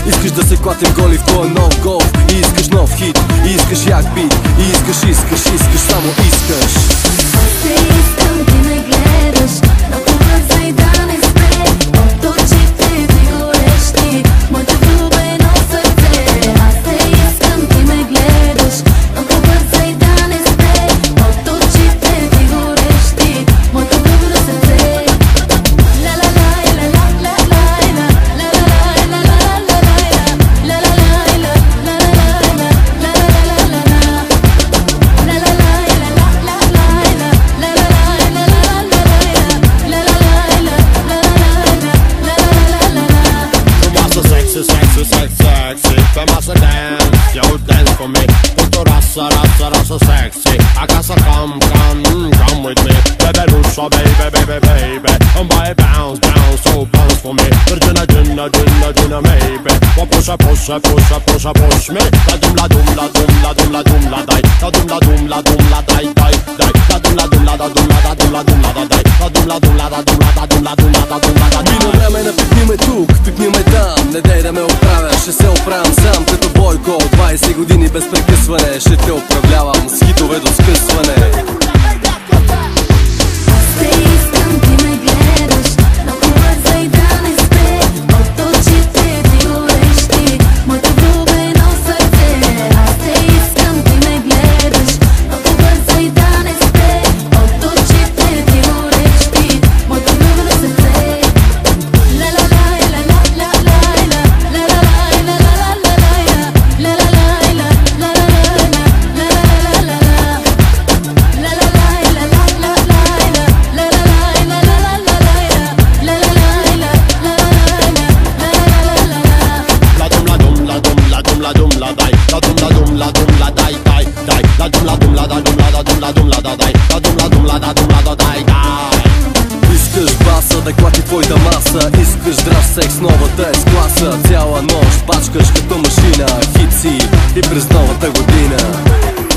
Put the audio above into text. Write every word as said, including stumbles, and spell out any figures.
Искаш да се клатим голи в твой нов голф. И искаш нов хит, и искаш як бит. И искаш, искаш, искаш, само искаш. Те искам, ти ме гледаш, много бърза и да не спре. От очите ти горещи, моето влюбено сърце. Аз те искам, ти ме гледаш, много бърза и да не спре. От очите ти горещи, моето влюбено сърце. Ла ла ла ла ла ла ла ла ла ла ла ла ла ла Sexy, sexy, sexy, fem massa dance, yo dance for me. Put the rassa, rassa, rassa sexy. I got some come, come, mm, come with me. Baby, Lucia, baby, baby, baby. And boy, bounce, bounce, so bounce for me. Virginia, Gina, Gina, Gina, maybe. Well, push, push, push, push, push me. La dum, la dum, la dum, la dum, la dum, la die. La dum, la dum, la dum, la die, die, die. La dum, la dum, la dum, la dum, la dum, la die. La dum, la dum, la dum, la dum, la dum, la dum, la die. Мино време на пипни ме тук, пипни ме там. Не дей да ме оправя, ще се оправям сам като Бойко. двайсет години без прекъсване, ще те управлявам с хитове до скъсване. Искаш баса да клати твоята маса. Искаш здрав секс, новата е с класа. Цяла нощ бачкаш като машина. Хит си и през новата година.